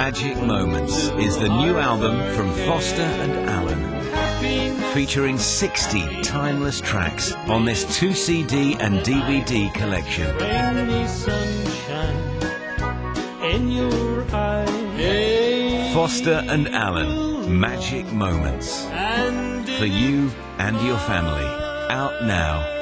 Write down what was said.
Magic Moments is the new album from Foster and Allen, featuring 60 timeless tracks on this 2 CD and DVD collection. Rainy sunshine in your eyes. Foster and Allen, Magic Moments, for you and your family. Out now.